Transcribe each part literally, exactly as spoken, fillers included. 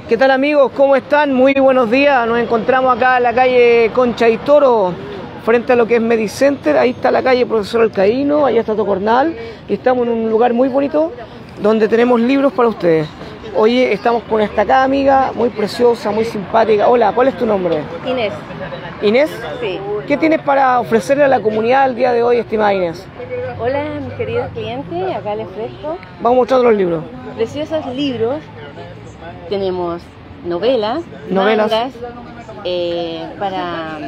¿Qué tal, amigos? ¿Cómo están? Muy buenos días. Nos encontramos acá en la calle Concha y Toro, frente a lo que es Medicenter. Ahí está la calle Profesor Alcaíno, allá está Tocornal. Y estamos en un lugar muy bonito donde tenemos libros para ustedes. Oye, estamos con esta acá amiga, muy preciosa, muy simpática. Hola, ¿cuál es tu nombre? Inés. ¿Inés? Sí. ¿Qué tienes para ofrecerle a la comunidad el día de hoy, estimada Inés? Hola, mis queridos clientes, acá les ofrezco Vamos mostrando los libros. preciosos libros. Tenemos novelas, Novelas. mangas, eh, para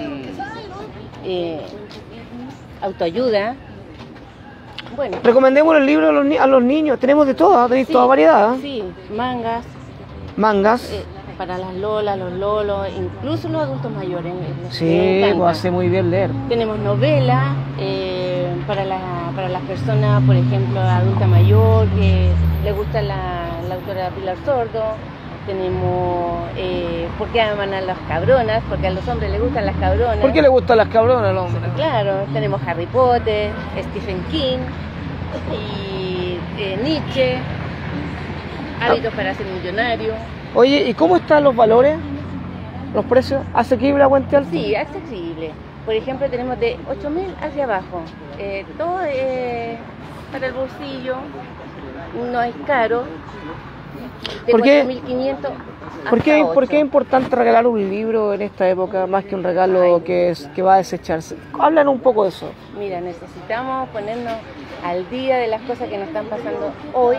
eh, autoayuda. Bueno, Recomendemos el libro a los, ni a los niños. Tenemos de todo, tenéis sí, toda variedad. ¿Eh? Sí, mangas, Mangas. eh, para las lolas, los lolos, incluso los adultos mayores. les Sí, encanta. pues hace muy bien leer. Tenemos novelas eh, para, la, para las personas, por ejemplo, adulta mayor, que le gusta la, la autora Pilar Sordo. Tenemos eh, ¿Por qué aman a las cabronas? Porque a los hombres les gustan las cabronas. ¿Por qué le gustan las cabronas al hombre? Claro, tenemos Harry Potter, Stephen King y eh, Nietzsche, Hábitos para ser millonario. Oye, ¿y cómo están los valores? ¿Los precios? ¿Asequible a Puente Alto? Sí, accesible. Por ejemplo, tenemos de ocho mil hacia abajo. Eh, todo eh, para el bolsillo, no es caro. De ¿Por qué? cuatro mil quinientos ¿Por qué, hasta ¿Por qué es ocho. importante regalar un libro en esta época más que un regalo Ay. que, es, que va a desecharse? Hablan un poco de eso. Mira, necesitamos ponernos al día de las cosas que nos están pasando hoy.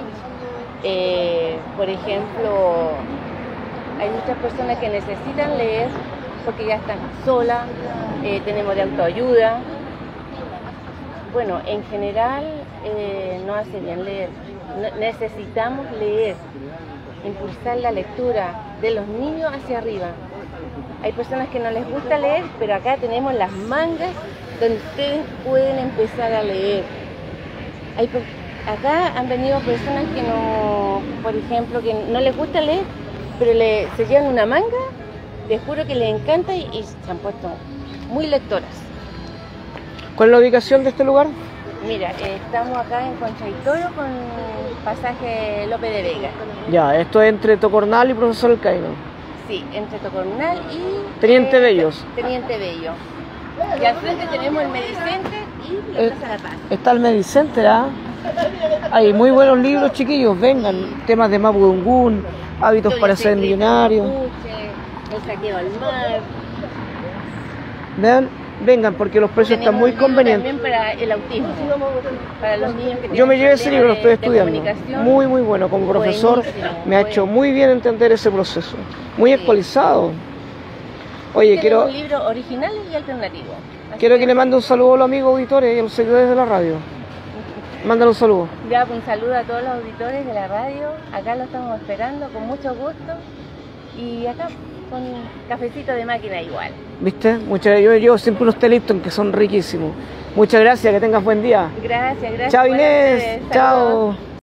Eh, por ejemplo, hay muchas personas que necesitan leer porque ya están solas, eh, tenemos de autoayuda. Bueno, en general eh, no hace bien leer. No- necesitamos leer, impulsar la lectura de los niños hacia arriba. Hay personas que no les gusta leer, pero acá tenemos las mangas donde ustedes pueden empezar a leer. Hay per- acá han venido personas que no, por ejemplo, que no les gusta leer, pero le, se llevan una manga, les juro que les encanta y, y se han puesto muy lectoras. ¿Cuál es la ubicación de este lugar? Mira, eh, estamos acá en Concha y Toro con pasaje López de Vega. Ya, esto es entre Tocornal y Profesor Alcaíno. Sí, entre Tocornal y... Teniente eh, Bellos. Teniente Bello. Y al frente tenemos el Medicenter y la Eh, Plaza La Paz. Está el Medicenter, ¿ah? Hay muy buenos libros, chiquillos, vengan. Temas de Mapudungún, hábitos Historia para ser secreta, millonario. Mapuche, el saqueo al mar. Vean, vengan porque los precios están Tenemos muy un libro convenientes. también para el autismo, para los niños que Yo tienen me llevé ese libro, lo estoy problemas de- de estudiando. comunicación. Muy, muy bueno. Como profesor Buenísimo, me ha hecho bueno. muy bien entender ese proceso. Muy Sí. actualizado. Oye, Tenemos quiero, un libro original y alternativo. Así quiero que le mande un saludo a los amigos auditores y a los seguidores de la radio. Mándale un saludo. Ya, pues, un saludo a todos los auditores de la radio. Acá lo estamos esperando con mucho gusto. Y acá con cafecito de máquina igual. ¿Viste? Muchas, yo llevo siempre unos té Lipton que son riquísimos. Muchas gracias, que tengas buen día. Gracias, gracias. Chao igual a Inés, ustedes. chao. Saludos.